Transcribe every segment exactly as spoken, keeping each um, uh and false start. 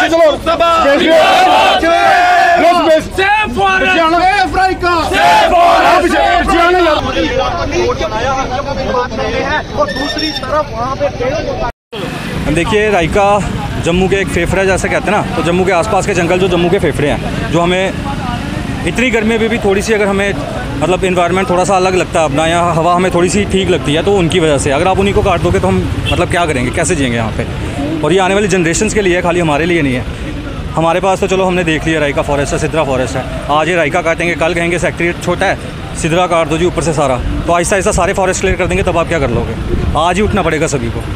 देखिए रायका जम्मू के एक फेफड़े जैसे कहते हैं ना, तो जम्मू के आसपास के जंगल जो जम्मू के फेफड़े हैं, जो हमें इतनी गर्मी में भी थोड़ी सी अगर हमें मतलब इन्वायरमेंट थोड़ा सा अलग लगता है अपना, यहाँ हवा हमें थोड़ी सी ठीक लगती है, तो उनकी वजह से अगर आप उन्हीं को काट दोगे तो हम मतलब क्या करेंगे, कैसे जिएंगे यहाँ पे। और ये आने वाली जनरेशन्स के लिए है, खाली हमारे लिए नहीं है। हमारे पास तो चलो हमने देख लिया रायका फॉरेस्ट है, सिद्रा फॉरेस्ट है, आज ये रायका काटेंगे, कल कहेंगे सेक्रेटरीट छोटा है, सिद्रा काट दो जी ऊपर से सारा, तो आहिस्ता आहिस्ता सारे फॉरेस्ट क्लियर कर देंगे, तब आप क्या कर लोगे। आज ही उठना पड़ेगा सभी को।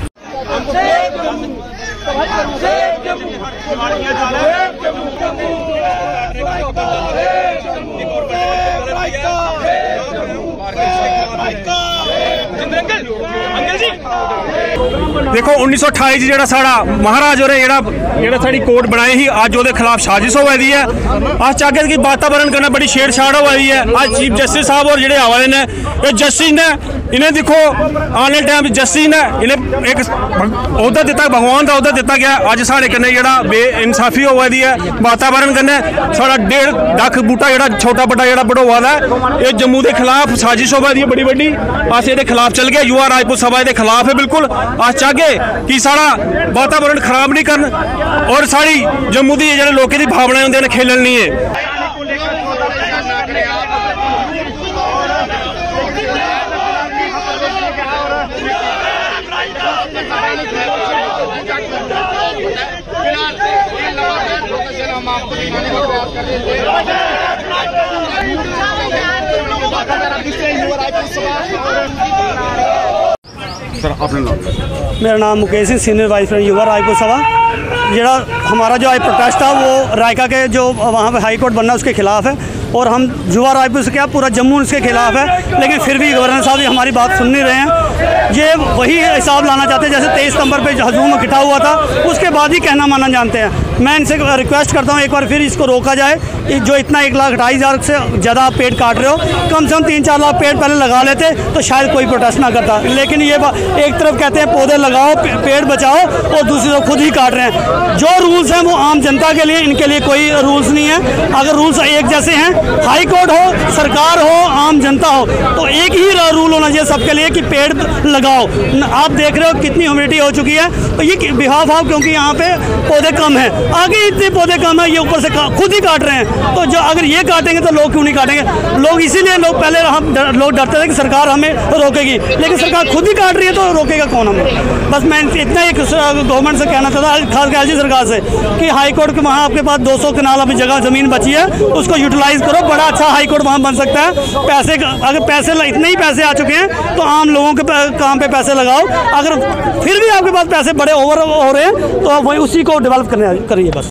देखो उन्नीस सौ अठाई जो साड़ा महाराज होरें जो साड़ी कोर्ट बनाई ही, अज वो खिलाफ साजिश हो दी है। अस चाहते कि वातावरण करना बड़ी छेड़छाड़ हो दी है। अज चीफ जस्टिस साहब और जो आवा ने ये जस्टिस ने इन्हें देखो आने टाइम जस्टिस ने इन्हें एक अहदा दिता, भगवान का अहदा दिता गया। अज साढ़े कन्नै जो बेइंसाफी हो दी है वातावरण कन्नै, साढ़ा डेढ़ लख बूटा जो छोटा बड़ा जो बढ़ोआ दा ये जम्मू के खिलाफ साजिश हो दी है बड़ी बड़ी। अस ये खिलाफ चल गए, युवा राजपूत सभा के खिलाफ है बिल्कुल। अस चाहगे कि साड़ा वातावरण खराब नहीं करन और साड़ी जम्मू की जो लोगों की भावनाएं होंगे खेलन नहीं है। सर अपने नाम। मेरा नाम Mukesh Singh, senior vice president Yuva Rajput सभा। जरा हमारा जो आज प्रोटेस्ट था वो रायका के जो वहाँ पे हाई कोर्ट बनना उसके खिलाफ है, और हम युवा राजपूत से क्या पूरा जम्मू उसके खिलाफ है। लेकिन फिर भी गवर्नर साहब हमारी बात सुन नहीं रहे हैं। ये वही हिसाब लाना चाहते हैं जैसे तेईस सितंबर पे हजूम इकट्ठा हुआ था, उसके बाद ही कहना मानना जानते हैं। मैं इनसे रिक्वेस्ट करता हूँ एक बार फिर इसको रोका जाए। जो इतना एक लाख अट्ठाईस हज़ार से ज़्यादा आप पेड़ काट रहे हो, कम से कम तीन चार लाख पेड़ पहले लगा लेते तो शायद कोई प्रोटेस्ट ना करता। लेकिन ये एक तरफ कहते हैं पौधे लगाओ पेड़ बचाओ और दूसरी तरफ खुद ही काट रहे हैं। जो रूल्स हैं वो आम जनता के लिए, इनके लिए कोई रूल्स नहीं है। अगर रूल्स एक जैसे हैं, हाई कोर्ट हो, सरकार हो, आम जनता हो, तो एक ही रूल होना चाहिए सबके लिए कि पेड़ लगाओ। आप देख रहे हो कितनी ह्यूमिडिटी हो चुकी है, तो ये बिहाफ ऑफ क्योंकि यहाँ पे पौधे कम हैं, आगे इतने पौधे कम है, ये ऊपर से खुद ही काट रहे हैं। तो जो अगर ये काटेंगे तो लोग क्यों नहीं काटेंगे। लोग इसीलिए लोग पहले हम डर, लोग डरते थे कि सरकार हमें रोकेगी, लेकिन सरकार खुद ही काट रही है तो रोकेगा कौन हमें। बस मैं इतना ही गवर्नमेंट से कहना चाहता था, खास कर सरकार से, कि हाई कोर्ट के वहाँ आपके पास दो सौ कनाल अभी जगह ज़मीन बची है, उसको यूटिलाइज करो, बड़ा अच्छा हाई कोर्ट वहाँ बन सकता है। पैसे अगर पैसे इतने ही पैसे आ चुके हैं तो आम लोगों के काम पे पैसे लगाओ। अगर फिर भी आपके पास पैसे बड़े ओवर हो रहे हैं तो आप वही उसी को डेवलप करने करिए बस।